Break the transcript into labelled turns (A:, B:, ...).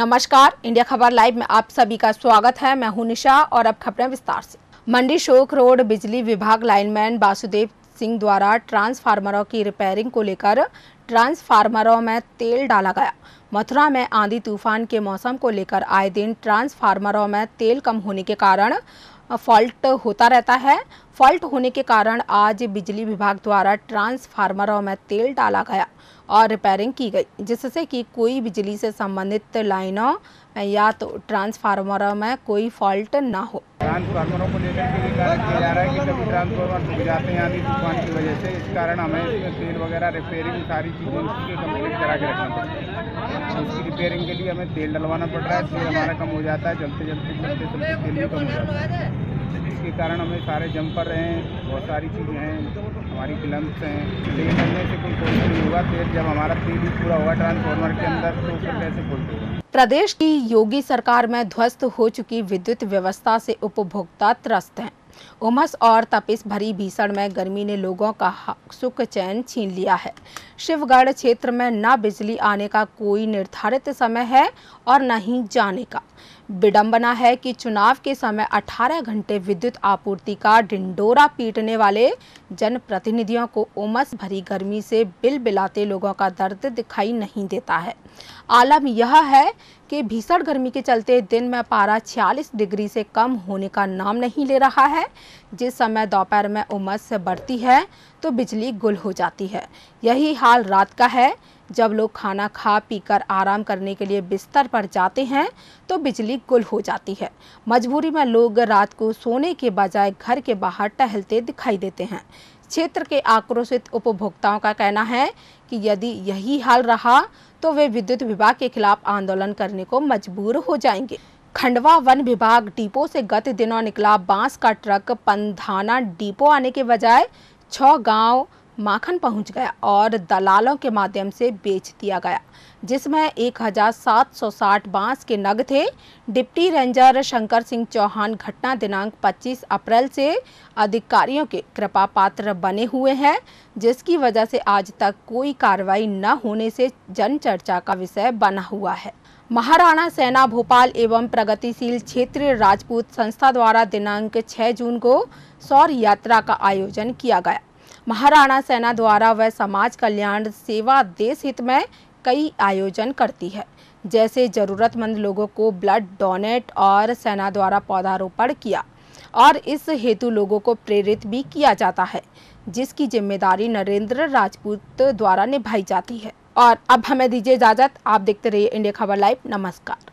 A: नमस्कार, इंडिया खबर लाइव में आप सभी का स्वागत है। मैं हूं निशा और अब खबरें विस्तार से। मंडी शोक रोड बिजली विभाग लाइनमैन वासुदेव सिंह द्वारा ट्रांसफार्मरों की रिपेयरिंग को लेकर ट्रांसफार्मरों में तेल डाला गया। मथुरा में आंधी तूफान के मौसम को लेकर आए दिन ट्रांसफार्मरों में तेल कम होने के कारण फॉल्ट होता रहता है। फॉल्ट होने के कारण आज बिजली विभाग द्वारा ट्रांसफार्मरों में तेल डाला गया और रिपेयरिंग की गई, जिससे कि कोई बिजली से संबंधित लाइनों या तो ट्रांसफार्मरों में कोई फॉल्ट ना हो।
B: ट्रांसफार्मरों को लेकर के ये कारण किया जा रहा है कि कभी ट्रांसफार्मर डूब जाते हैं आंधी तूफान की वजह से। इस कारण हमें इसमें तेल वगैरह रिपेयरिंग सारी चीज़ें उसकी कंप्लीट करा के रखना पड़ता है। उसकी रिपेयरिंग के लिए हमें तेल डलवाना पड़ रहा है। तेल हमारा कम हो जाता है, चलते तेल भी कम हो जाता है। इसके कारण हमें सारे जंपर हैं, बहुत सारी चीज़ें हैं, हमारी फिल्म्स हैं। तेल डलने से कोई फॉल्ट नहीं होगा। तेल जब हमारा तेल ही पूरा होगा ट्रांसफार्मर के अंदर तो फिर कैसे फॉल्ट होगा।
A: प्रदेश की योगी सरकार में ध्वस्त हो चुकी विद्युत व्यवस्था से उपभोक्ता त्रस्त हैं। उमस और तपिश भरी भीषण में गर्मी ने लोगों का सुख चैन छीन लिया है। शिवगढ़ क्षेत्र में न बिजली आने का कोई निर्धारित समय है और न ही जाने का। विडंबना है कि चुनाव के समय 18 घंटे विद्युत आपूर्ति का ढिंढोरा पीटने वाले जनप्रतिनिधियों को उमस भरी गर्मी से बिलबिलाते लोगों का दर्द दिखाई नहीं देता है। आलम यह है कि भीषण गर्मी के चलते दिन में पारा 46 डिग्री से कम होने का नाम नहीं ले रहा है। जिस समय दोपहर में उमस से बढ़ती है तो बिजली गुल हो जाती है। यही हाल रात का है। जब लोग खाना खा पीकर आराम करने के लिए बिस्तर पर जाते हैं तो बिजली गुल हो जाती है। मजबूरी में लोग रात को सोने के बजाय घर के बाहर टहलते दिखाई देते हैं। क्षेत्र के आक्रोशित उपभोक्ताओं का कहना है कि यदि यही हाल रहा तो वे विद्युत विभाग के खिलाफ आंदोलन करने को मजबूर हो जाएंगे। खंडवा वन विभाग डिपो से गत दिनों निकला बांस का ट्रक पंधाना डिपो आने के बजाय 6 गांव माखन पहुंच गया और दलालों के माध्यम से बेच दिया गया, जिसमें 1760 बांस के नग थे। डिप्टी रेंजर शंकर सिंह चौहान घटना दिनांक 25 अप्रैल से अधिकारियों के कृपा पात्र बने हुए हैं, जिसकी वजह से आज तक कोई कार्रवाई न होने से जन चर्चा का विषय बना हुआ है। महाराणा सेना भोपाल एवं प्रगतिशील क्षेत्रीय राजपूत संस्था द्वारा दिनांक 6 जून को सौर यात्रा का आयोजन किया गया। महाराणा सेना द्वारा वह समाज कल्याण सेवा देश हित में कई आयोजन करती है, जैसे जरूरतमंद लोगों को ब्लड डोनेट और सेना द्वारा पौधारोपण किया और इस हेतु लोगों को प्रेरित भी किया जाता है, जिसकी जिम्मेदारी नरेंद्र राजपूत द्वारा निभाई जाती है। और अब हमें दीजिए इजाजत। आप देखते रहिए इंडिया खबर लाइव। नमस्कार।